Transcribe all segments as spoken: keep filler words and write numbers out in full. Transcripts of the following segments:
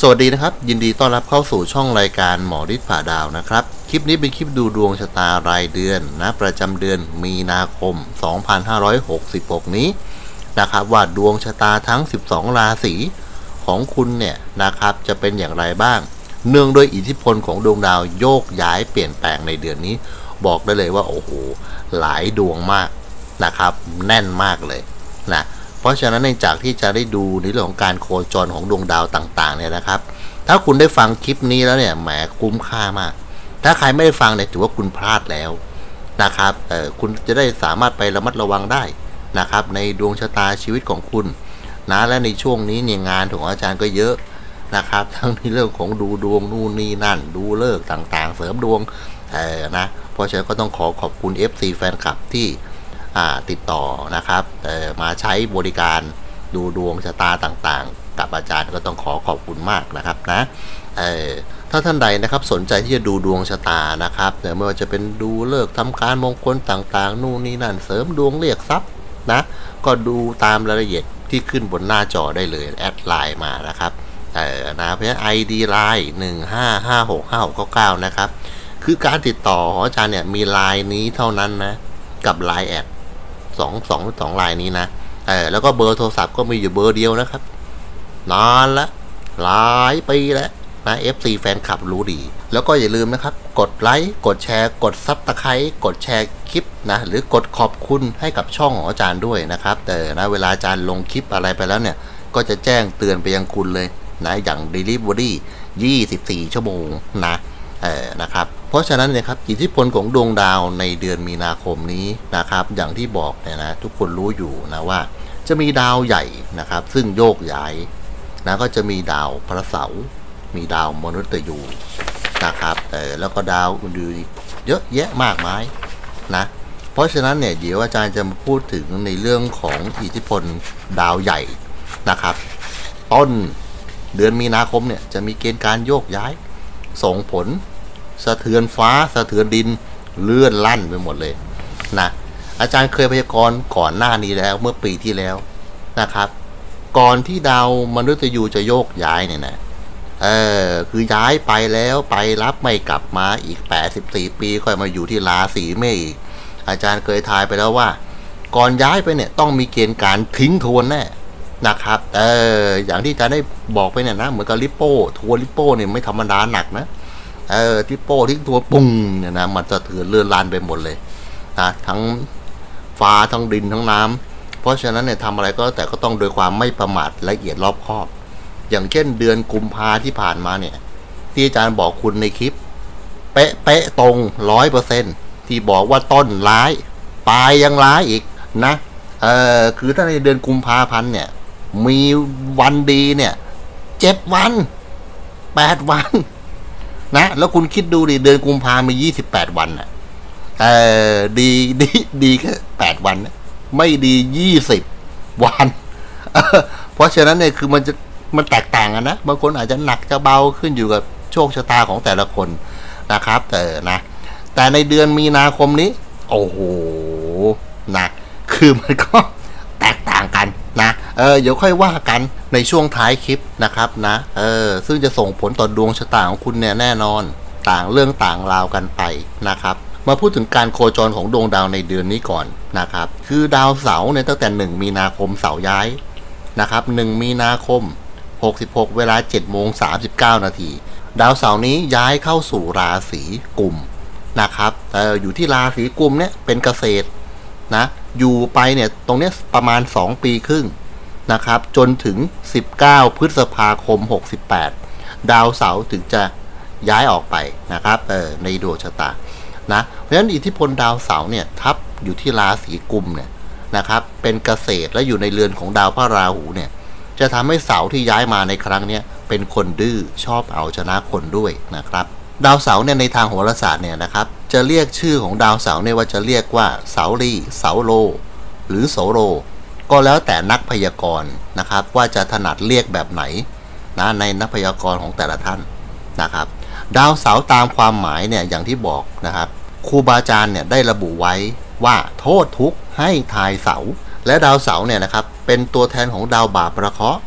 สวัสดีนะครับยินดีต้อนรับเข้าสู่ช่องรายการหมอฤทธิ์ผ่าดาวนะครับคลิปนี้เป็นคลิปดูดวงชะตารายเดือนนะประจำเดือนมีนาคมสองพันห้าร้อยหกสิบหกนี้นะครับว่าดวงชะตาทั้งสิบสองราศีของคุณเนี่ยนะครับจะเป็นอย่างไรบ้างเนื่องด้วยอิทธิพลของดวงดาวโยกย้ายเปลี่ยนแปลงในเดือนนี้บอกได้เลยว่าโอ้โหหลายดวงมากนะครับแน่นมากเลยนะเพราะฉะนั้นในจากที่จะได้ดูในเรื่องของการโคจรของดวงดาวต่างๆเนี่ยนะครับถ้าคุณได้ฟังคลิปนี้แล้วเนี่ยแหมคุ้มค่ามากถ้าใครไม่ได้ฟังเนี่ยถือว่าคุณพลาดแล้วนะครับเออคุณจะได้สามารถไประมัดระวังได้นะครับในดวงชะตาชีวิตของคุณนะและในช่วงนี้เนี่ยงานของอาจารย์ก็เยอะนะครับทั้งในเรื่องของดูดวงนู่นนี่นั่นดูเลิกต่างๆเสริมดวงเออนะเพราะฉะนั้นก็ต้องขอขอบคุณ เอฟ ซี แฟนคลับที่ติดต่อนะครับมาใช้บริการดูดวงชะตาต่างๆกับอาจารย์ก็ต้องขอขอบคุณมากนะครับนะถ้าท่านใดนะครับสนใจที่จะดูดวงชะตานะครับไม่ว่าจะเป็นดูเลิกทำการมงคลต่างๆนู่นนี่นั่นเสริมดวงเรียกทรัพย์นะก็ดูตามรายละเอียดที่ขึ้นบนหน้าจอได้เลยแอดไลน์มานะครับเออนะเพราะฉะนั้น ไอ ดี ไลน์หนึ่งห้าห้าหกห้าหกเก้าเก้านะครับคือการติดต่อของอาจารย์เนี่ยมีไลน์นี้เท่านั้นนะกับไลน์แอดสองสองสองลายนี้นะเออแล้วก็เบอร์โทรศัพท์ก็มีอยู่เบอร์เดียวนะครับนานละหลายปีแล้วนะ เอฟ ซี แฟนคลับรู้ดีแล้วก็อย่าลืมนะครับกดไลค์กดแชร์กดซับสไครต์กดแชร์คลิปนะหรือกดขอบคุณให้กับช่องของอาจารย์ด้วยนะครับแต่นะเวลาอาจารย์ลงคลิปอะไรไปแล้วเนี่ยก็จะแจ้งเตือนไปยังคุณเลยนะอย่าง Delivery ยี่สิบสี่ชั่วโมงนะเออนะครับเพราะฉะนั้นเนี่ยครับอิทธิพลของดวงดาวในเดือนมีนาคมนี้นะครับอย่างที่บอกเนี่ยนะทุกคนรู้อยู่นะว่าจะมีดาวใหญ่นะครับซึ่งโยกย้ายนะก็จะมีดาวพระเสาร์มีดาวมฤตยูนะครับเออแล้วก็ดาวอื่นๆเยอะแยะมากมายนะเพราะฉะนั้นเนี่ยเดี๋ยวอาจารย์จะมาพูดถึงในเรื่องของอิทธิพลดาวใหญ่นะครับต้นเดือนมีนาคมเนี่ยจะมีเกณฑ์การโยกย้ายส่งผลสะเทือนฟ้าสะเทือนดินเลื่อนลั่นไปหมดเลยนะอาจารย์เคยพยากรณ์ก่อนหน้านี้แล้วเมื่อปีที่แล้วนะครับก่อนที่ดาวมฤตยูจะโยกย้ายเนี่ยนะเออคือย้ายไปแล้วไปรับไม่กลับมาอีกแปดสิบสี่ปีค่อยมาอยู่ที่ราศีเมษอีกอาจารย์เคยทายไปแล้วว่าก่อนย้ายไปเนี่ยต้องมีเกณฑ์การทิ้งทวนแน่นะครับเอออย่างที่อาจารย์ได้บอกไปเนี่ยนะเหมือนกับลิปโป้ทัวร์ลิปโป้เนี่ยไม่ธรรมดาหนักนะเออลิปโป้ทิ้งตัวปุ้งเนี่ยนะมันจะเถือนเลื่อนลานไปหมดเลยนะทั้งฟ้าทั้งดินทั้งน้ำเพราะฉะนั้นเนี่ยทำอะไรก็แต่ก็ต้องโดยความไม่ประมาทละเอียดรอบคอบอย่างเช่นเดือนกุมภาที่ผ่านมาเนี่ยที่อาจารย์บอกคุณในคลิปเป๊ะเป๊ะตรงร้อยเปอร์เซ็นต์ที่บอกว่าต้นร้ายปลายยังร้ายอีกนะเออคือถ้าในเดือนกุมภาพันธ์เนี่ยมีวันดีเนี่ยเจ็ดวันแปดวันนะแล้วคุณคิดดูดิเดือนกุมภามียี่สิบแปดวันอ่ะเออดีดีดีแค่แปดวันนะไม่ดียี่สิบวันเพราะฉะนั้นเนี่ยคือมันจะมันแตกต่างกันนะบางคนอาจจะหนักจะเบาขึ้นอยู่กับโชคชะตาของแต่ละคนนะครับแต่นะแต่ในเดือนมีนาคมนี้โอ้โหนะคือมันก็แตกต่างกันนะเออเดี๋ยวค่อยว่ากันในช่วงท้ายคลิปนะครับนะเออซึ่งจะส่งผลต่อดวงชะตาของคุณเนี่ยแน่นอนต่างเรื่องต่างราวกันไปนะครับมาพูดถึงการโคจรของดวงดาวในเดือนนี้ก่อนนะครับคือดาวเสาร์เนี่ยตั้งแต่หนึ่งมีนาคมเสาร์ย้ายนะครับหนึ่งมีนาคมหกสิบหกเวลา เจ็ดโมงสามสิบเก้า นาทีดาวเสาร์นี้ย้ายเข้าสู่ราศีกุมนะครับเอออยู่ที่ราศีกุมเนี่ยเป็นเกษตรนะอยู่ไปเนี่ยตรงนี้ประมาณสองปีครึ่งนะครับจนถึงสิบเก้าพฤษภาคมหกสิบแปดดาวเสาร์ถึงจะย้ายออกไปนะครับเออในดวงชะตานะเพราะฉะนั้นอิทธิพลดาวเสาร์เนี่ยทับอยู่ที่ราศีกุมเนี่ยนะครับเป็นเกษตรและอยู่ในเรือนของดาวพระราหูเนี่ยจะทำให้เสาร์ที่ย้ายมาในครั้งนี้เป็นคนดื้อชอบเอาชนะคนด้วยนะครับดาวเสาร์เนี่ยในทางโหราศาสตร์เนี่ยนะครับจะเรียกชื่อของดาวเสาร์เนี่ยว่าจะเรียกว่าเสาลีเสาโลหรือโสโรก็แล้วแต่นักพยากรณ์นะครับว่าจะถนัดเรียกแบบไหนนะในนักพยากรณ์ของแต่ละท่านนะครับดาวเสาร์ตามความหมายเนี่ยอย่างที่บอกนะครับครูบาอาจารย์เนี่ยได้ระบุไว้ว่าโทษทุกข์ให้ทายเสาและดาวเสาร์เนี่ยนะครับเป็นตัวแทนของดาวบาปประเคราะห์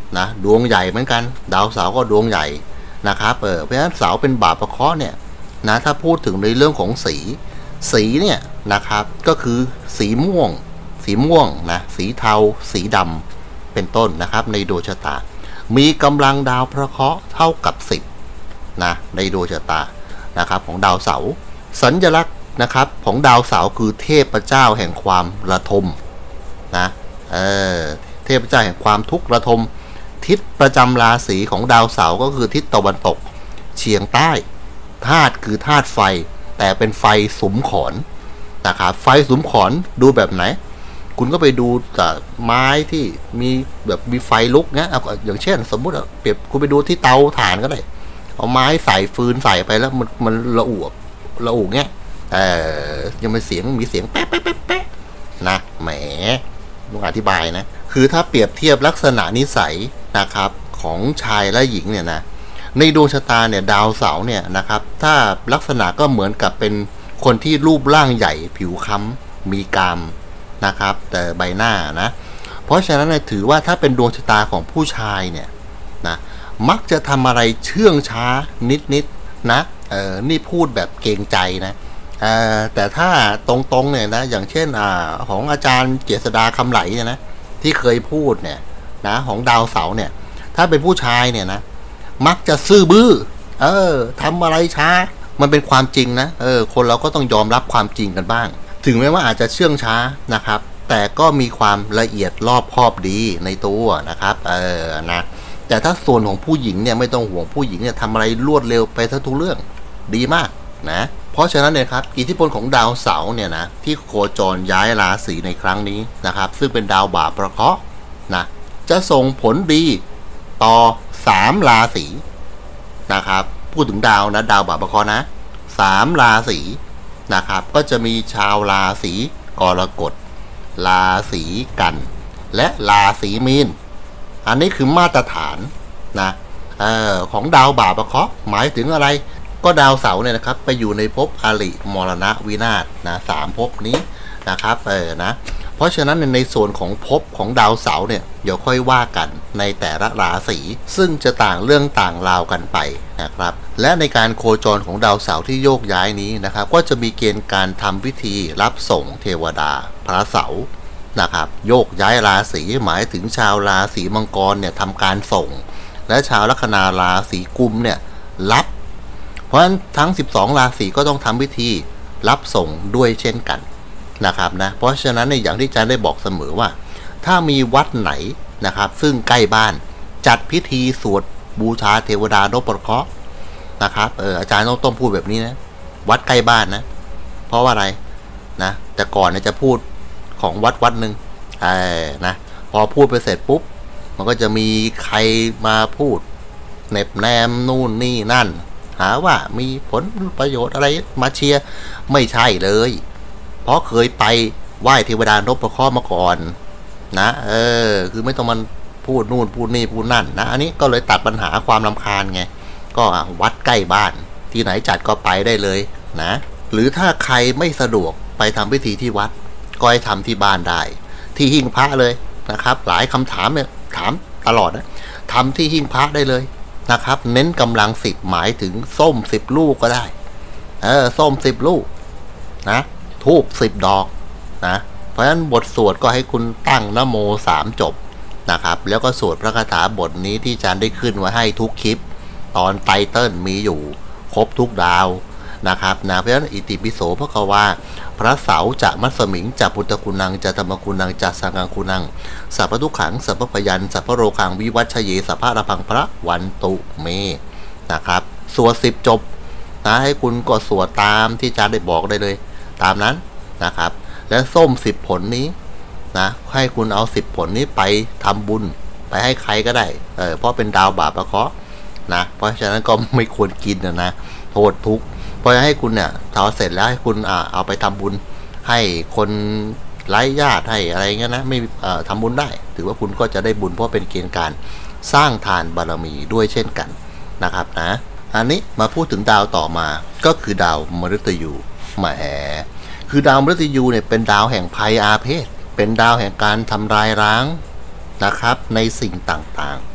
นะดวงใหญ่เหมือนกันดาวเสาร์ก็ดวงใหญ่นะครับเออเพราะฉะนั้นเสาเป็นบาปประเคราะห์เนี่ยนะถ้าพูดถึงในเรื่องของสีสีเนี่ยนะครับก็คือสีม่วงสีม่วงนะสีเทาสีดำเป็นต้นนะครับในดวงชะตามีกำลังดาวพระเคราะห์เท่ากับสิบนะในดวงชะตานะครับของดาวเสาร์สัญลักษณ์นะครับของดาวเสาร์คือเทพเจ้าแห่งความระทมนะเออเทพเจ้าแห่งความทุกข์ระทมทิศประจำราศีของดาวเสาร์ก็คือทิศตะวันตกเฉียงใต้ธาตุคือธาตุไฟแต่เป็นไฟสุมขอนนะครับไฟสุมขอนดูแบบไหนคุณก็ไปดูกับไม้ที่มีแบบมีไฟลุกเงี้ยอย่างเช่นสมมุติเปรียบคุณไปดูที่เตาถ่านก็ได้เอาไม้ใส่ฟืนใส่ไปแล้วมันมันระอุระอุเงี้ยเออยังมีเสียงมีเสียงแป๊ะแป๊ะแป๊ะแป๊ะนะแหมต้องอธิบายนะคือถ้าเปรียบเทียบลักษณะนิสัยนะครับของชายและหญิงเนี่ยนะในดวงชะตาเนี่ยดาวเสาร์เนี่ยนะครับถ้าลักษณะก็เหมือนกับเป็นคนที่รูปร่างใหญ่ผิวค้ำมีกรามนะครับแต่ใบหน้านะเพราะฉะนั้นเนี่ยถือว่าถ้าเป็นดวงชะตาของผู้ชายเนี่ยนะมักจะทำอะไรเชื่องช้านิดๆนะเออนี่พูดแบบเกรงใจนะเออแต่ถ้าตรงๆเนี่ยนะอย่างเช่นอ่าของอาจารย์เจษฎาคำไหลเนี่ยนะที่เคยพูดเนี่ยนะของดาวเสาร์เนี่ยถ้าเป็นผู้ชายเนี่ยนะมักจะซื่อบื้อเออทำอะไรช้ามันเป็นความจริงนะเออคนเราก็ต้องยอมรับความจริงกันบ้างถึงแม้ว่าอาจจะเชื่องช้านะครับแต่ก็มีความละเอียดรอบคอบดีในตัวนะครับเออนะแต่ถ้าส่วนของผู้หญิงเนี่ยไม่ต้องห่วงผู้หญิงเนี่ยทำอะไรรวดเร็วไปทุกเรื่องดีมากนะเพราะฉะนั้นเนี่ยครับอิทธิพลของดาวเสาร์เนี่ยนะที่โคจรย้ายราศีในครั้งนี้นะครับซึ่งเป็นดาวบาปประเคราะห์นะจะส่งผลดีต่อสามราศีนะครับพูดถึงดาวนะดาวบาปประเคราะห์นะสามราศีนะครับก็จะมีชาวราศีกรกฎราศีกันและราศีมีนอันนี้คือมาตรฐานนะเอ่อของดาวบาปประเคราะห์หมายถึงอะไรก็ดาวเสาร์เนี่ยนะครับไปอยู่ในภพอริมรณะวินาศนะสามภพนี้นะครับเออนะเพราะฉะนั้นในส่วนของภพของดาวเสาร์เนี่ยเดี๋ยวค่อยว่ากันในแต่ละราศีซึ่งจะต่างเรื่องต่างราวกันไปนะครับและในการโคจรของดาวเสาร์ที่โยกย้ายนี้นะครับก็จะมีเกณฑ์การทำพิธีรับส่งเทวดาพระเสาร์นะครับโยกย้ายราศีหมายถึงชาวราศีมังกรเนี่ยทำการส่งและชาวลัคนาราศีกุมเนี่ยรับเพราะฉะนั้นทั้งสิบสองราศีก็ต้องทำพิธีรับส่งด้วยเช่นกันนะครับนะเพราะฉะนั้นในอย่างที่อาจารย์ได้บอกเสมอว่าถ้ามีวัดไหนนะครับซึ่งใกล้บ้านจัดพิธีสวดบูชาเทวดานพเคราะห์นะครับเอออาจารย์ต้องต้องพูดแบบนี้นะวัดใกล้บ้านนะเพราะว่าอะไรนะแต่ก่อนเนี่ยจะพูดของวัดวัดหนึ่งเออนะพอพูดไปเสร็จปุ๊บมันก็จะมีใครมาพูดเน็บแนมนู่นนี่นั่นหาว่ามีผลประโยชน์อะไรมาเชียร์ไม่ใช่เลยเพราะเคยไปไหว้เทวดานพเคราะห์มาก่อนนะเออคือไม่ต้องมันพูดนู่นพูดนี่พูดนั่นนะอันนี้ก็เลยตัดปัญหาความรำคาญไงก็วัดใกล้บ้านที่ไหนจัดก็ไปได้เลยนะหรือถ้าใครไม่สะดวกไปทำพิธีที่วัดก็ให้ทำที่บ้านได้ที่หิ้งพระเลยนะครับหลายคำถามเนี่ยถามตลอดนะทำที่หิ้งพระได้เลยนะครับเน้นกำลังสิบหมายถึงส้มสิบลูกก็ได้เออส้มสิบลูกนะทูบสิบดอกนะเพราะฉะนั้นบทสวดก็ให้คุณตั้งนะโมสามจบนะครับแล้วก็สวดพระคาถาบทนี้ที่อาจารย์ได้ขึ้นไว้ให้ทุกคลิปตอนไตเติ้ลมีอยู่ครบทุกดาวนะครับนะเพราะฉะนั้นอิติปิโสพระกวาพระเสาจะมัสมิงจะพุทธคุณังจะธรรมคุณังจะสังฆคุณังสัพพทุกขังสัพพพยัญสัพพโรคังวิวัชเยสัพพะระพังพระวันตุเมนะครับสวดสิบจบนะให้คุณก็สวดตามที่อาจารย์ได้บอกได้เลยตามนั้นนะครับและส้มสิบผลนี้นะให้คุณเอาสิบผลนี้ไปทำบุญไปให้ใครก็ได้เออเพราะเป็นดาวบาปประเคราะห์นะเพราะฉะนั้นก็ไม่ควรกินนะนะโทษทุกข์เพราะให้คุณเนี่ยทำเสร็จแล้วให้คุณอ่าเอาไปทำบุญให้คนไร้ญาติให้อะไรเงี้ยนะไม่เอ่อทำบุญได้ถือว่าคุณก็จะได้บุญเพราะเป็นเกณฑ์การสร้างทานบารมีด้วยเช่นกันนะครับนะอันนี้มาพูดถึงดาวต่อมาก็คือดาวมฤตยูแหมคือดาวมฤตยูเนี่ยเป็นดาวแห่งภัยอาเพศเป็นดาวแห่งการทำลายล้างนะครับในสิ่งต่าง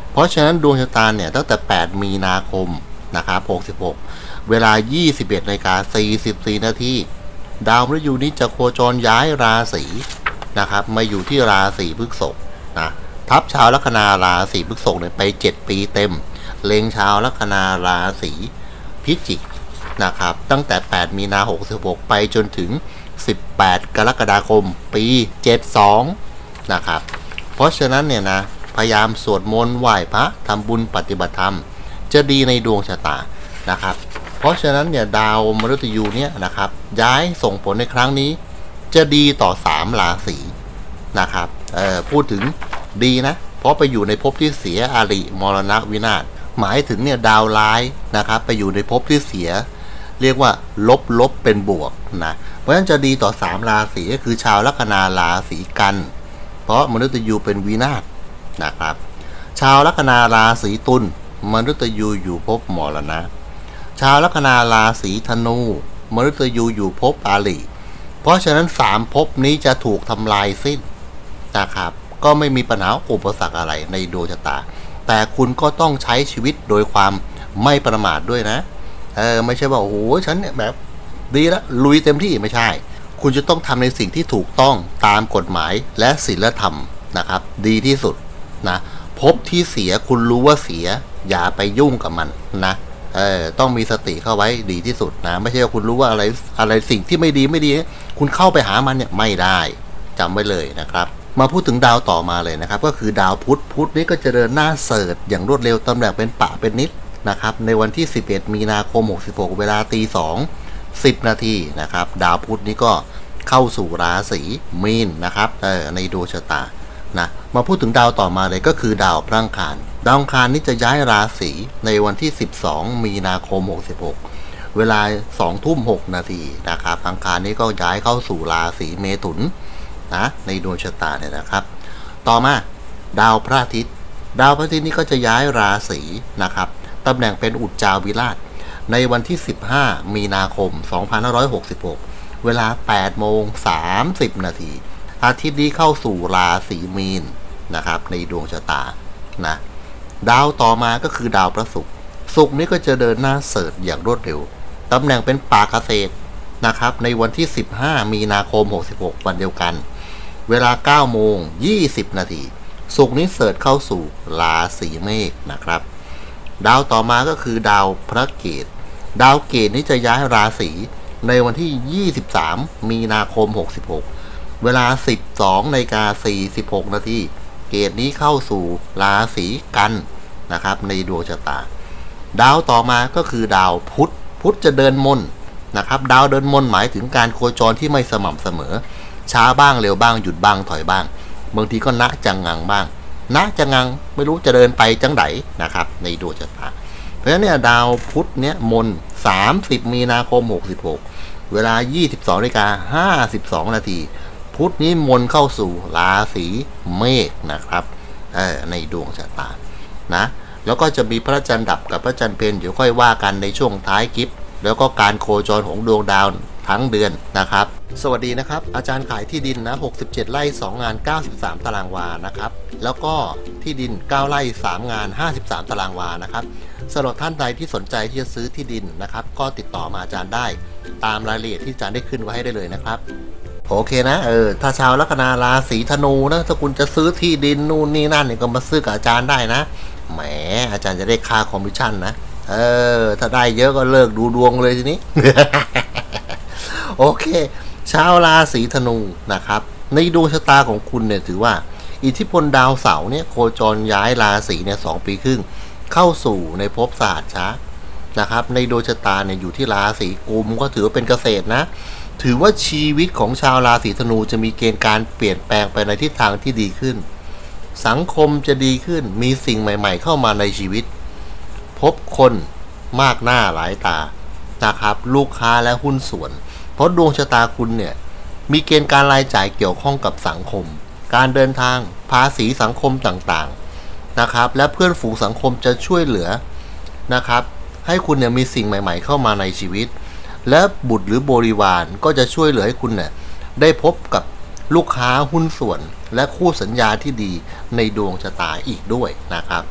เพราะฉะนั้นดวงชะตาเนี่ยตั้งแต่แปดมีนาคมนะครับหกสิบหกเวลายี่สิบเอ็ดนาฬิกาสี่สิบสี่นาทีดาวมฤตยูนี้จะโคจรย้ายราศีนะครับมาอยู่ที่ราศีพฤษภนะทับชาวลัคนาราศีพฤษภเนี่ยไปเจ็ดปีเต็มเล็งชาวลัคนาราศีพิจิกนะครับตั้งแต่แปดมีนาหกสิบหกไปจนถึงสิบแปดกรกฎาคมปีเจ็ดสิบสองนะครับเพราะฉะนั้นเนี่ยนะพยายามสวดมนต์ไหว้พระทำบุญปฏิบัติธรรมจะดีในดวงชะตานะครับเพราะฉะนั้นเนี่ยดาวมฤตยูเนี่ยนะครับย้ายส่งผลในครั้งนี้จะดีต่อสามราศีนะครับเอ่อพูดถึงดีนะเพราะไปอยู่ในภพที่เสียอาริมรณะวินาศหมายถึงเนี่ยดาวร้ายนะครับไปอยู่ในภพที่เสียเรียกว่าลบลบเป็นบวกนะเพราะฉะนั้นจะดีต่อสามราศีก็คือชาวลัคนาราศีกันเพราะมฤตยูเป็นวินาศนะครับชาวลัคนาราศีตุลมฤตยูอยู่ภพมรณะชาวลัคนาราศีธนูมฤตยูอยู่ภพอาริเพราะฉะนั้นสามภพนี้จะถูกทำลายสิ้นนะครับก็ไม่มีปัญหาอุปสรรคอะไรในดวงชะตาแต่คุณก็ต้องใช้ชีวิตโดยความไม่ประมาทด้วยนะเออไม่ใช่ว่าโอ้โหฉันเนี่ยแบบดีแล้วลุยเต็มที่ไม่ใช่คุณจะต้องทำในสิ่งที่ถูกต้องตามกฎหมายและศีลธรรมนะครับดีที่สุดนะภพที่เสียคุณรู้ว่าเสียอย่าไปยุ่งกับมันนะเออต้องมีสติเข้าไว้ดีที่สุดนะไม่ใช่ว่าคุณรู้ว่าอะไรอะไรสิ่งที่ไม่ดีไม่ดีคุณเข้าไปหามันเนี่ยไม่ได้จำไว้เลยนะครับมาพูดถึงดาวต่อมาเลยนะครับก็คือดาวพุธพุธนี้ก็จะเดินหน้าเสิร์ชอย่างรวดเร็วตำแหน่งเป็นปะเป็นนิดนะครับในวันที่สิบเอ็ดมีนาคมหกสิบหกเวลาตีสองสิบนาทีนะครับดาวพุธนี้ก็เข้าสู่ราศีมีนนะครับเออในดวงชะตานะมาพูดถึงดาวต่อมาเลยก็คือดาวพระอังคารดาวอังคารนี้จะย้ายราศีในวันที่สิบสองมีนาคมหกสิบหกเวลาสองทุ่มหกนาทีนะครับอังคารนี้ก็ย้ายเข้าสู่ราศีเมถุนนะในดวงชะตาเนี่ยนะครับต่อมาดาวพระอาทิตย์ดาวพระอาทิตย์นี้ก็จะย้ายราศีนะครับตำแหน่งเป็นอุจจาวิราชในวันที่สิบห้ามีนาคมสองพันห้าร้อยหกสิบหกเวลาแปดโมงสามสิบนาทีอาทิตย์นี้เข้าสู่ราศีมีนนะครับในดวงชะตานะดาวต่อมาก็คือดาวพระศุกร์ศุกร์นี้ก็จะเดินหน้าเสริฐอย่างรวดเร็วตำแหน่งเป็นปาเกษตรนะครับในวันที่สิบห้ามีนาคมหกสิบหกวันเดียวกันเวลาเก้าโมงยี่สิบนาทีศุกร์นี้เสริฐเข้าสู่ราศีเมษนะครับดาวต่อมาก็คือดาวพระเกตดาวเกตนี้จะย้ายราศีในวันที่ยี่สิบสามมีนาคมหกสิบหกเวลาสิบสองนาฬิกาสี่สิบหกนาทีเกตนี้เข้าสู่ราศีกันนะครับในดวงชะตาดาวต่อมาก็คือดาวพุธพุธจะเดินมนนะครับดาวเดินมนหมายถึงการโคจรที่ไม่สม่ำเสมอช้าบ้างเร็วบ้างหยุดบ้างถอยบ้างบางทีก็ณจังงังบ้างณจังงังไม่รู้จะเดินไปจังไดนะครับในดวงชะตาเพราะฉะนั้นเนี่ยดาวพุธเนี้ยมนสามสิบมีนาคมหกสิบหกเวลายี่สิบสองนาฬิกาห้าสิบสองนาทีพุธนี้มนเข้าสู่ราศีเมษนะครับเออในดวงชะตานะแล้วก็จะมีพระจันทร์ดับกับพระจันทร์เพนเดี๋ยวค่อยว่ากันในช่วงท้ายคลิปแล้วก็การโคจรของดวงดาวทั้งเดือนนะครับสวัสดีนะครับอาจารย์ขายที่ดินนะหกสิบเจ็ดไร่สองงานเก้าสิบสามตารางวานะครับแล้วก็ที่ดินเก้าไร่สามงานห้าสิบสามตารางวานะครับสำหรับท่านใดที่สนใจที่จะซื้อที่ดินนะครับก็ติดต่อมาอาจารย์ได้ตามรายละเอียดที่อาจารย์ได้ขึ้นไว้ให้ได้เลยนะครับโอเคนะเออถ้าชาวลัคนาราศีธนูนะถ้าคุณจะซื้อที่ดินนู่นนี่นั่นเนี่ยก็มาซื้อกับอาจารย์ได้นะแหมอาจารย์จะได้ค่าคอมมิชชั่นนะเออถ้าได้เยอะก็เลิกดูดวงเลยทีนี้ โอเคชาวราศีธนูนะครับในดวงชะตาของคุณเนี่ยถือว่าอิทธิพลดาวเสาร์เนี่ยโคจรย้ายราศีเนี่ยสองปีครึ่งเข้าสู่ในภพศาสตร์ช้านะครับในดวงชะตาเนี่ยอยู่ที่ราศีกุมก็ถือว่าเป็นเกษตรนะถือว่าชีวิตของชาวราศีธนูจะมีเกณฑ์การเปลี่ยนแปลงไปในทิศทางที่ดีขึ้นสังคมจะดีขึ้นมีสิ่งใหม่ๆเข้ามาในชีวิตพบคนมากหน้าหลายตานะครับลูกค้าและหุ้นส่วนเพราะดวงชะตาคุณเนี่ยมีเกณฑ์การรายจ่ายเกี่ยวข้องกับสังคมการเดินทางภาษีสังคมต่างๆนะครับและเพื่อนฝูงสังคมจะช่วยเหลือนะครับให้คุณเนี่ยมีสิ่งใหม่ๆเข้ามาในชีวิตและบุตรหรือบริวารก็จะช่วยเหลือให้คุณเนี่ยได้พบกับลูกค้าหุ้นส่วนและคู่สัญญาที่ดีในดวงชะตาอีกด้วยนะครับ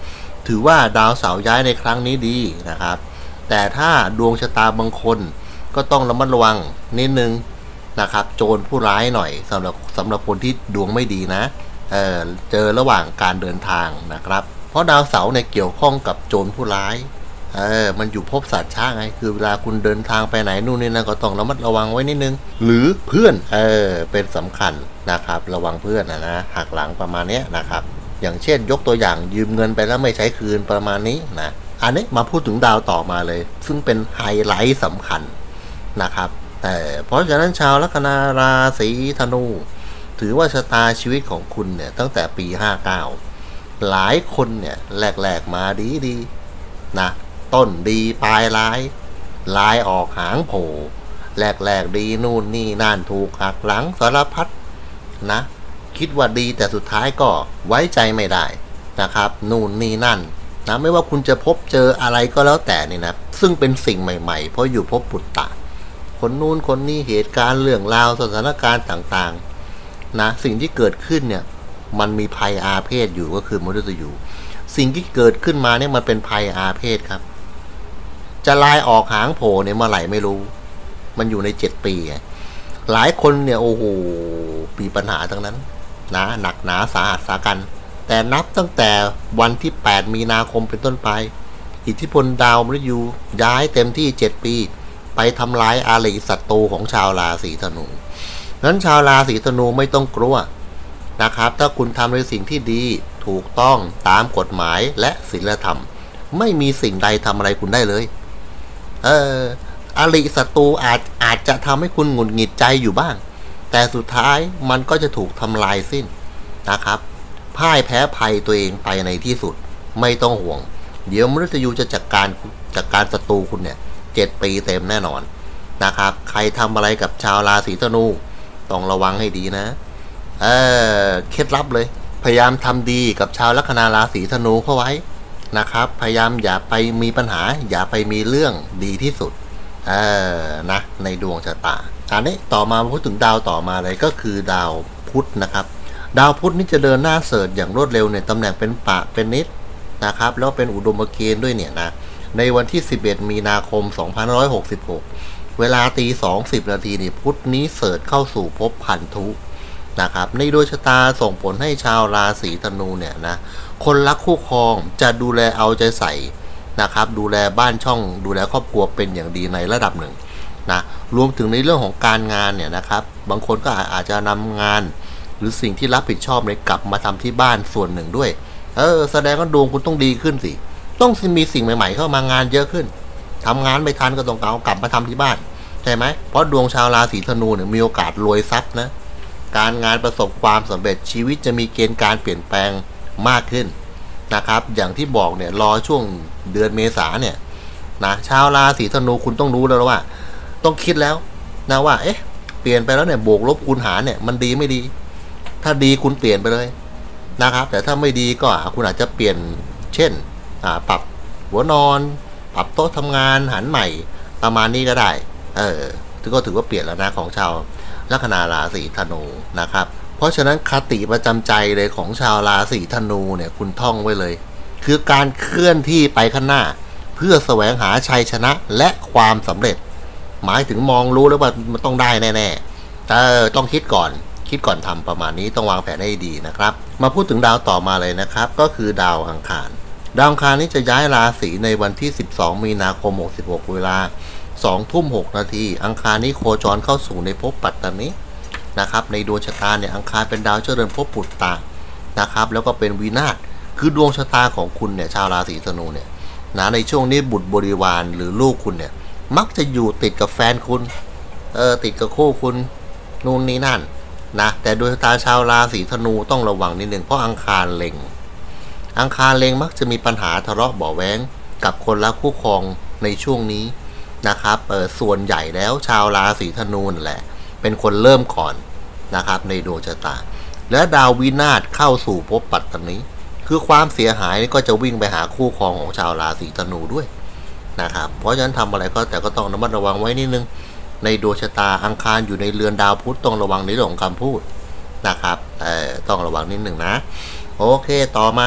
ถือว่าดาวเสาร์ย้ายในครั้งนี้ดีนะครับแต่ถ้าดวงชะตาบางคนก็ต้องระมัดระวังนิดนึงนะครับโจรผู้ร้ายหน่อยสำหรับสำหรับคนที่ดวงไม่ดีนะ เออเจอระหว่างการเดินทางนะครับเพราะดาวเสาร์เนี่ยเกี่ยวข้องกับโจรผู้ร้ายเออมันอยู่ภพสัตว์ช้าไงคือเวลาคุณเดินทางไปไหนนู่นนี่นั่นก็ต้องระมัดระวังไว้นิดนึงหรือเพื่อนเออเป็นสำคัญนะครับระวังเพื่อนนะนะหักหลังประมาณนี้นะครับอย่างเช่นยกตัวอย่างยืมเงินไปแล้วไม่ใช้คืนประมาณนี้นะอันนี้มาพูดถึงดาวต่อมาเลยซึ่งเป็นไฮไลท์สำคัญนะครับแต่เพราะฉะนั้นชาวลัคนาราศีธนูถือว่าชะตาชีวิตของคุณเนี่ยตั้งแต่ปีห้าเก้าหลายคนเนี่ยแหลกๆมาดีดีนะต้นดีปลายร้ายลายออกหางโผล่แหลกๆดีนู่นนี่นั่นถูกหักหลังสารพัดนะคิดว่าดีแต่สุดท้ายก็ไว้ใจไม่ได้นะครับนู่นนี่นั่นนะไม่ว่าคุณจะพบเจออะไรก็แล้วแต่นี่นะซึ่งเป็นสิ่งใหม่ๆเพราะอยู่พบปุตตะคนนู้นคนนี้เหตุการณ์เรื่องราวสถานการณ์ต่างๆนะสิ่งที่เกิดขึ้นเนี่ยมันมีภัยอาเพศอยู่ก็คือมฤตยูสิ่งที่เกิดขึ้นมาเนี่ยมันเป็นภัยอาเพศครับจะลายออกหางโผล่เนี่ยเมื่อไหร่ไม่รู้มันอยู่ในเจ็ดปีหลายคนเนี่ยโอ้โหมีปัญหาทั้งนั้นนะหนักหนาสาหัสสากันแต่นับตั้งแต่วันที่แปดมีนาคมเป็นต้นไปอิทธิพลดาวมฤตยูย้ายเต็มที่เจ็ดปีไปทำลายอาริศัตรูของชาวราศีธนูนั้นชาวราศีธนูไม่ต้องกลัวนะครับถ้าคุณทำในสิ่งที่ดีถูกต้องตามกฎหมายและศีลธรรมไม่มีสิ่งใดทำอะไรคุณได้เลยเอออริศัตรูอาจอาจจะทำให้คุณหงุดหงิดใจอยู่บ้างแต่สุดท้ายมันก็จะถูกทำลายสิ้นนะครับพ่ายแพ้ภัยตัวเองไปในที่สุดไม่ต้องห่วงเดี๋ยวมฤตยูจะจัดการจัดการศัตรูคุณเนี่ยเจ็ดปีเต็มแน่นอนนะครับใครทำอะไรกับชาวราศีธนูต้องระวังให้ดีนะเออเคล็ดลับเลยพยายามทำดีกับชาวลัคนาราศีธนูเข้าไว้นะครับพยายามอย่าไปมีปัญหาอย่าไปมีเรื่องดีที่สุดเออนะในดวงชะตาอันนี้ต่อมาพูดถึงดาวต่อมาเลยก็คือดาวพุธนะครับดาวพุธนี่จะเดินหน้าเสริฐอย่างรวดเร็วเนี่ยตำแหน่งเป็นปะเป็นนิดนะครับแล้วเป็นอุดมเกณฑ์ด้วยเนี่ยนะในวันที่สิบเอ็ดมีนาคมสองพันห้าร้อยหกสิบหกเวลาตีสองสิบนาทีนี่พุธนี้เสริฐเข้าสู่ภพพันธุนะครับในดวงชะตาส่งผลให้ชาวราศีธนูเนี่ยนะคนรักคู่ครองจะดูแลเอาใจใส่นะครับดูแลบ้านช่องดูแลครอบครัวเป็นอย่างดีในระดับหนึ่งนะรวมถึงในเรื่องของการงานเนี่ยนะครับบางคนก็อาจจะนำงานหรือสิ่งที่รับผิดชอบเนี่ยกลับมาทำที่บ้านส่วนหนึ่งด้วยเออแสดงว่าดวงคุณต้องดีขึ้นสิต้องมีสิ่งใหม่ๆเข้ามางานเยอะขึ้นทำงานไม่ทันก็ต้องเอากลับมาทำที่บ้านใช่ไหมเพราะดวงชาวราศีธนูเนี่ยมีโอกาสรวยทรัพย์นะการงานประสบความสำเร็จชีวิตจะมีเกณฑ์การเปลี่ยนแปลงมากขึ้นนะครับอย่างที่บอกเนี่ยรอช่วงเดือนเมษาเนี่ยนะชาวราศีธนูคุณต้องรู้แล้วว่าต้องคิดแล้วนะว่าเอ๊ะเปลี่ยนไปแล้วเนี่ยบวกลบคูณหารเนี่ยมันดีไม่ดีถ้าดีคุณเปลี่ยนไปเลยนะครับแต่ถ้าไม่ดีก็คุณอาจจะเปลี่ยนเช่นปรับหัวนอนปรับโต๊ะทำงานหันใหม่ประมาณนี้ก็ได้เออก็ถือว่าเปลี่ยนแล้วนะของชาวลัคนาราศีธนูนะครับเพราะฉะนั้นคติประจำใจเลยของชาวราศีธนูเนี่ยคุณท่องไว้เลยคือการเคลื่อนที่ไปข้างหน้าเพื่อแสวงหาชัยชนะและความสำเร็จหมายถึงมองรู้แล้วว่ามันต้องได้แน่ๆแต่ต้องคิดก่อนคิดก่อนทำประมาณนี้ต้องวางแผนให้ดีนะครับมาพูดถึงดาวต่อมาเลยนะครับก็คือดาวอังคารดาวอังคารนี้จะย้ายราศีในวันที่สิบสองมีนาคมหกสิบหกเวลาสองทุ่มหกนาทีอังคารนี้โคจรเข้าสู่ในภพปัตตานีนะครับในดวงชะตาเนี่ยอังคารเป็นดาวเจริญภพปุตตะนะครับแล้วก็เป็นวินาศคือดวงชะตาของคุณเนี่ยชาวราศีธนูเนี่ยนะในช่วงนี้บุตรบริวารหรือลูกคุณเนี่ยมักจะอยู่ติดกับแฟนคุณเออติดกับคู่คุณนู่นนี่นั่นนะแต่ดวงชะตาชาวราศีธนูต้องระวังนิดนึงเพราะอังคารเล็งอังคารเล็งมักจะมีปัญหาทะเลาะเบาะแว้งกับคนรักคู่ครองในช่วงนี้นะครับเออส่วนใหญ่แล้วชาวราศีธนูนั่นแหละเป็นคนเริ่มก่อนนะครับในดวงชะตาและดาววินาศเข้าสู่ภพปัตตานีคือความเสียหายก็จะวิ่งไปหาคู่ครองของชาวราศีธนูด้วยนะครับเพราะฉะนั้นทำอะไรก็แต่ก็ต้องระมัดระวังไว้นิดนึงในดวงชะตาอังคารอยู่ในเรือนดาวพุธต้องระวังในเรื่องของคำพูดนะครับเออต้องระวังนิดนึงนะโอเคต่อมา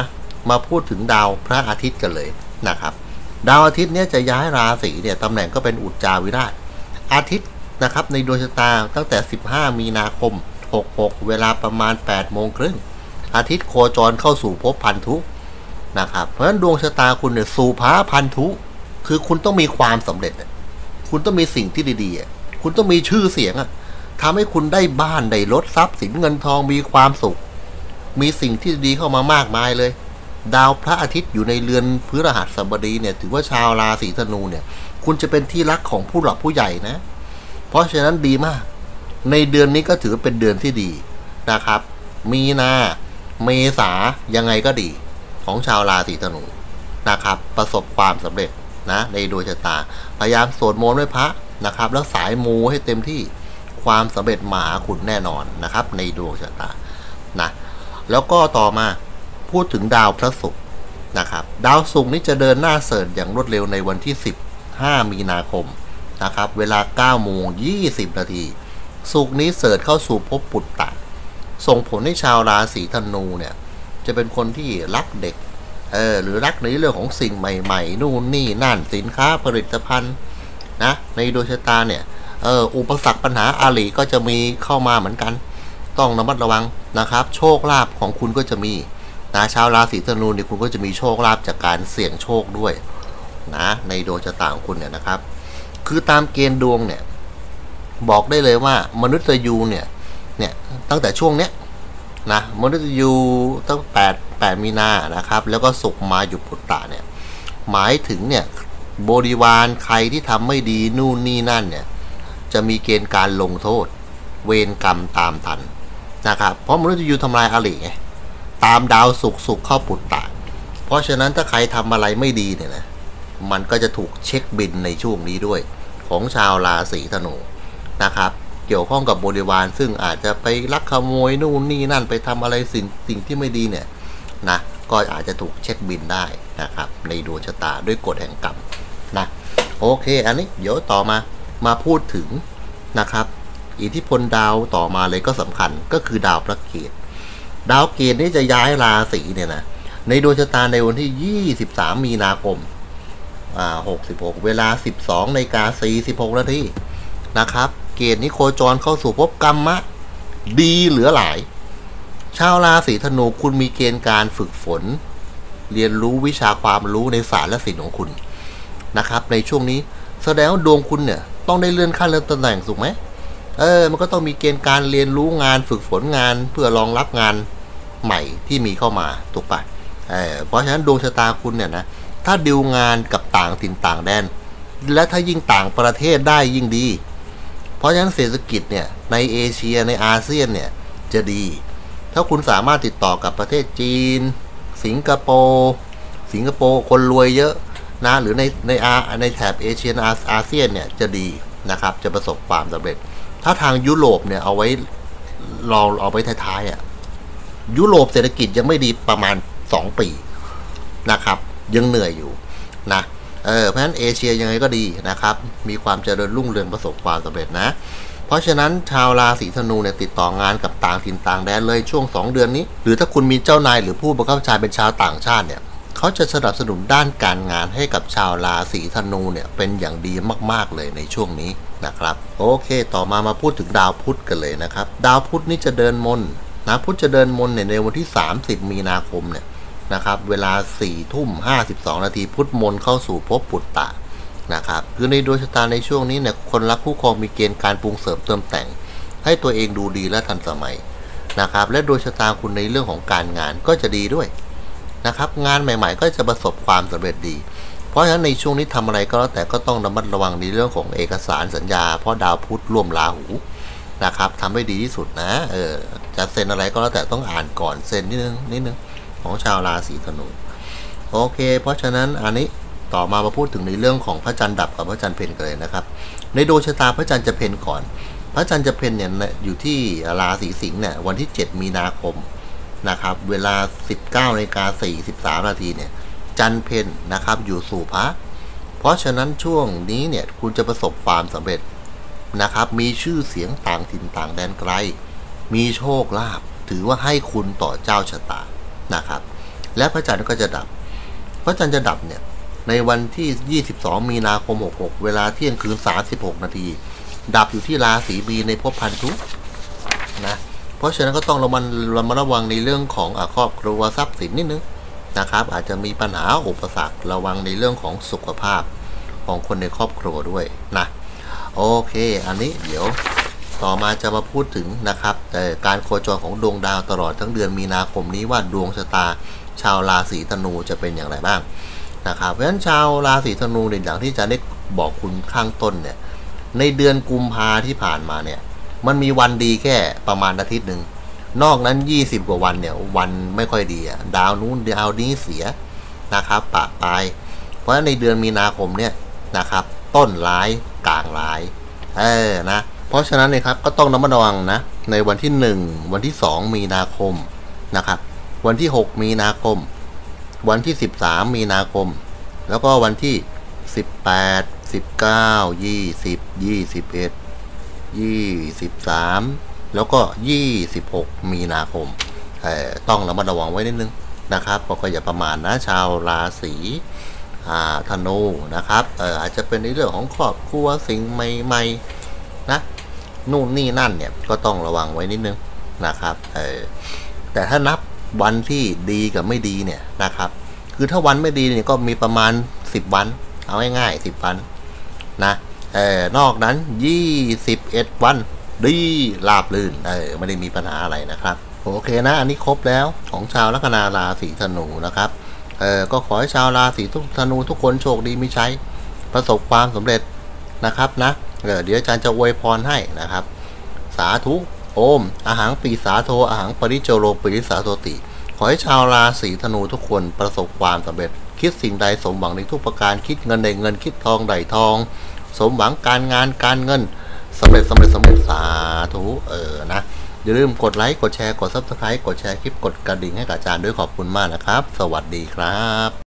มาพูดถึงดาวพระอาทิตย์กันเลยนะครับดาวอาทิตย์เนี่ยจะย้ายราศีเนี่ยตำแหน่งก็เป็นอุจจาวิราชอาทิตย์นะครับในดวงชะตาตั้งแต่สิบห้ามีนาคมหกสิบหกเวลาประมาณแปดโมงครึ่งอาทิตย์โคจรเข้าสู่ภพพันธุนะครับเพราะฉะนั้นดวงชะตาคุณเนี่ยสู่พระพันธุคือคุณต้องมีความสำเร็จคุณต้องมีสิ่งที่ดีๆคุณต้องมีชื่อเสียงอะทำให้คุณได้บ้านได้รถทรัพย์สินเงินทองมีความสุขมีสิ่งที่ดีเข้ามามากมายเลยดาวพระอาทิตย์อยู่ในเรือนพฤหัสบดีเนี่ยถือว่าชาวราศีธนูเนี่ยคุณจะเป็นที่รักของผู้หลักผู้ใหญ่นะเพราะฉะนั้นดีมากในเดือนนี้ก็ถือเป็นเดือนที่ดีนะครับมีนาเมษายังไงก็ดีของชาวราศีธนูนะครับประสบความสำเร็จนะในดวงชะตาพยายามสวดมนต์ไหว้พระนะครับแล้วสายมูให้เต็มที่ความสำเร็จมาหาคุณแน่นอนนะครับในดวงชะตานะแล้วก็ต่อมาพูดถึงดาวพระศุกร์นะครับดาวศุกร์นี้จะเดินหน้าเสริญอย่างรวดเร็วในวันที่สิบห้ามีนาคมนะครับเวลาเก้าโมงยี่สิบนาทีศุกร์นี้เสริญเข้าสู่ภพปุตตะส่งผลให้ชาวราศีธนูเนี่ยจะเป็นคนที่รักเด็กเออหรือรักในเรื่องของสิ่งใหม่ๆนู่นนี่นั่นสินค้าผลิตภัณฑ์นะในดวงชะตาเนี่ยเอออุปสรรคปัญหาอาลีก็จะมีเข้ามาเหมือนกันต้องระมัดระวังนะครับโชคลาภของคุณก็จะมีนะชาวราศีธนูเนี่ยคุณก็จะมีโชคลาภจากการเสี่ยงโชคด้วยนะในดวงชะตาของคุณเนี่ยนะครับคือตามเกณฑ์ดวงเนี่ยบอกได้เลยว่ามนุษย์ยูเนี่ยเนี่ยตั้งแต่ช่วงเนี้ยนะมนุษย์ยูตั้งแปดแปดมีนานะครับแล้วก็ศุกร์มาอยู่ปุตตะเนี่ยหมายถึงเนี่ยบริวารใครที่ทำไม่ดีนู่นนี่นั่นเนี่ยจะมีเกณฑ์การลงโทษเวรกรรมตามทันนะครับเพราะมนุษย์ยูทำลายอาลีไงตามดาวศุกร์ศุกร์เข้าปุตตะเพราะฉะนั้นถ้าใครทำอะไรไม่ดีเนี่ยนะมันก็จะถูกเช็คบินในช่วงนี้ด้วยของชาวราศีธนูนะครับเกี่ยวข้องกับบริวารซึ่งอาจจะไปลักขโมยนู่นนี่นั่นไปทำอะไรสิ่งสิ่งที่ไม่ดีเนี่ยนะก็อาจจะถูกเช็คบินได้นะครับในดวงชะตาด้วยกฎแห่งกรรมนะโอเคอันนี้เดี๋ยวต่อมามาพูดถึงนะครับอิทธิพลดาวต่อมาเลยก็สำคัญก็คือดาวพระเกตดาวเกตนี้จะย้ายราศีเนี่ยนะในดวงชะตาในวันที่ยี่สิบสามมีนาคมอ่าหกสิบหกเวลาสิบสองนาฬิกาสี่สิบหกนาทีนะครับเกตนี้โคจรเข้าสู่ภพกรรมะดีเหลือหลายชาวราศีธนูคุณมีเกณฑ์การฝึกฝนเรียนรู้วิชาความรู้ในศาสตร์และศิลป์ของคุณนะครับในช่วงนี้แสดงว่าดวงคุณเนี่ยต้องได้เลื่อนขั้นเลื่อนตำแหน่งถูกไหมเออมันก็ต้องมีเกณฑ์การเรียนรู้งานฝึกฝนงานเพื่อรองรับงานใหม่ที่มีเข้ามาถูกปะเออเพราะฉะนั้นดวงชะตาคุณเนี่ยนะถ้าดิวงานกับต่างถิ่นต่างแดนและถ้ายิ่งต่างประเทศได้ยิ่งดีเพราะฉะนั้นเศรษฐกิจเนี่ยในเอเชียในอาเซียนเนี่ยจะดีถ้าคุณสามารถติดต่อกับประเทศจีนสิงคโปร์สิงคโปร์คนรวยเยอะนะหรือในในอาในแถบเอเชียอาอาเซียนเนี่ยจะดีนะครับจะประสบความสำเร็จถ้าทางยุโรปเนี่ยเอาไว้รอเอาไว้ท้ายๆอ่ะยุโรปเศรษฐกิจยังไม่ดีประมาณสองปีนะครับยังเหนื่อยอยู่นะเออเพราะฉะนั้นเอเชียยังไงก็ดีนะครับมีความเจริญรุ่งเรืองประสบความสำเร็จนะเพราะฉะนั้นชาวราศีธนูเนี่ยติดต่องานกับต่างถิ่นต่างแดนเลยช่วงสองเดือนนี้หรือถ้าคุณมีเจ้านายหรือผู้บังคับบัญชาเป็นชาวต่างชาติเนี่ยเขาจะสนับสนุนด้านการงานให้กับชาวราศีธนูเนี่ยเป็นอย่างดีมากๆเลยในช่วงนี้นะครับโอเคต่อมามาพูดถึงดาวพุธกันเลยนะครับดาวพุธนี้จะเดินมนนะพุธจะเดินมนเนี่ยในวันที่สามสิบมีนาคมเนี่ยนะครับเวลาสี่ทุ่มห้าสิบสองนาทีพุธมนเข้าสู่ภพปุตตะนะครับคือในดวงชะตาในช่วงนี้เนี่ยคนรักคู่ครองมีเกณฑ์การปรุงเสริมเติมแต่งให้ตัวเองดูดีและทันสมัยนะครับและดวงชะตาคุณในเรื่องของการงานก็จะดีด้วยนะครับงานใหม่ๆก็จะประสบความสำเร็จดีเพราะฉะนั้นในช่วงนี้ทำอะไรก็แล้วแต่ก็ต้องระมัดระวังในเรื่องของเอกสารสัญญาเพราะดาวพุธร่วมราหูนะครับทำให้ดีที่สุดนะเออจะเซ็นอะไรก็แล้วแต่ต้องอ่านก่อนเซ็นนิดนึงนิดนึงของชาวราศีธนูโอเคเพราะฉะนั้นอันนี้ต่อมามาพูดถึงในเรื่องของพระจันทร์ดับกับพระจันทร์เพ็ญกันเลยนะครับในดวงชะตาพระจันทร์จะเพ็ญก่อนพระจันทร์จะเพ็ญเนี่ยอยู่ที่ราศีสิงห์เนี่ยวันที่เจ็ดมีนาคมนะครับเวลา สิบเก้านาฬิกาสี่สิบสามนาทีเนี่ยจันทร์เพ็ญนะครับอยู่สู่พระเพราะฉะนั้นช่วงนี้เนี่ยคุณจะประสบความสำเร็จนะครับมีชื่อเสียงต่างถิ่นต่างแดนไกลมีโชคลาภถือว่าให้คุณต่อเจ้าชะตานะครับและพระจันทร์ก็จะดับพระจันทร์จะดับเนี่ยในวันที่ยี่สิบสองมีนาคมหกหกเวลาเที่ยงคืนสามสิบหกนาทีดับอยู่ที่ราศีมีนในภพพันธุนะเพราะฉะนั้นก็ต้องระมัดระมัดระวังในเรื่องของครอบครัวทรัพย์สินนิดนึงนะครับอาจจะมีปัญหาอุปสรรคระวังในเรื่องของสุขภาพของคนในครอบครัวด้วยนะโอเคอันนี้เดี๋ยวต่อมาจะมาพูดถึงนะครับแต่การโคจรของดวงดาวตลอดทั้งเดือนมีนาคมนี้ว่าดวงชะตาชาวราศีธนูจะเป็นอย่างไรบ้างนะครับเพราะฉะนั้นชาวราศีธนูในอย่างที่จะได้บอกคุณข้างต้นเนี่ยในเดือนกุมภาที่ผ่านมาเนี่ยมันมีวันดีแค่ประมาณอาทิตย์หนึ่งนอกนั้นยี่สิบกว่าวันเนี่ยวันไม่ค่อยดีอ่ะดาวนู้นดาวนี้เสียนะครับปะปลายเพราะฉะนั้นในเดือนมีนาคมเนี่ยนะครับต้นร้ายกลางร้ายเออนะเพราะฉะนั้นเนี่ยครับก็ต้องระมัดระวังนะในวันที่หนึ่งวันที่สองมีนาคมนะครับวันที่หกมีนาคมวันที่สิบสามมีนาคมแล้วก็วันที่สิบแปด สิบเก้า ยี่สิบ ยี่สิบเอ็ด ยี่สิบสามแล้วก็ยี่สิบหกมีนาคมเอ่อต้องระมัดระวังไว้นิดนึงนะครับก็อย่าประมาทนะชาวราศีธนูนะครับเอออาจจะเป็นในเรื่องของครอบครัวสิ่งใหม่ๆนะนู่นนี่นั่นเนี่ยก็ต้องระวังไว้นิดนึงนะครับเออแต่ถ้านับวันที่ดีกับไม่ดีเนี่ยนะครับคือถ้าวันไม่ดีเนี่ยก็มีประมาณสิบวันเอาง่ายๆสิบวันนะเออนอกนั้นยี่สิบเอ็ดวันดีราบรื่นเออไม่ได้มีปัญหาอะไรนะครับโอเคนะอันนี้ครบแล้วของชาวลัคนาราศีธนูนะครับเออก็ขอให้ชาวราศีทุกธนูทุกคนโชคดีมีชัยประสบความสำเร็จนะครับนะเออเดี๋ยวอาจารย์จะอวยพรให้นะครับสาธุโอมอาหังปีสาโทอาหังปริโจโรปิริสาโทติขอให้ชาวราศีธนูทุกคนประสบความสำเร็จคิดสิ่งใดสมหวังในทุกประการคิดเงินได้เงินคิดทองได้ทองสมหวังการงานการเงินสำเร็จสำเร็จสำเร็จสาธุเออนะอย่าลืมกดไลค์กดแชร์กดซับสไครต์กดแชร์คลิปกดกระดิ่งให้กับอาจารย์ด้วยขอบคุณมากนะครับสวัสดีครับ